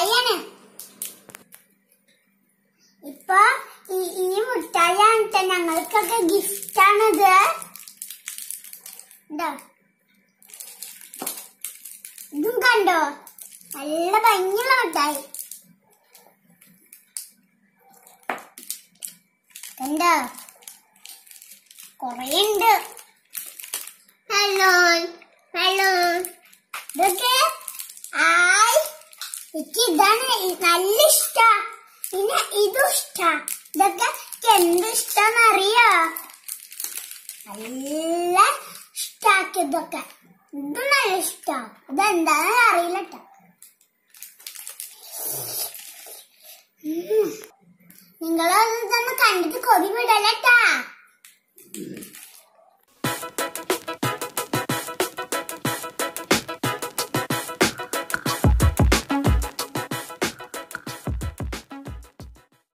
മുട്ടായിയാണ്. ഇപ്പൊ ഈ മുട്ടായി ഞങ്ങൾക്കൊക്കെ ഗിഫ്റ്റാണിത്. ഇതും കണ്ടോ, നല്ല ഭംഗിയുള്ള മുട്ടായി കണ്ടോ, കൊറേ ഉണ്ട്. ഹലോ ഹലോ, ഇതൊക്കെ എനിക്ക് ഇതാണ് നല്ല ഇഷ്ടാ. പിന്നെ ഇതും ഇഷ്ടാ. ഇതൊക്കെ എന്ത് ഇഷ്ടാന്ന് അറിയോ? നല്ല ഇഷ്ടാക്കിയതൊക്കെ. ഇതും നല്ല ഇഷ്ടാ. ഇതെന്താണെന്ന് അറിയില്ല ട്ടോ. നിങ്ങളത് തന്നെ കണ്ടിട്ട് കൊതി വിടലട്ടാ.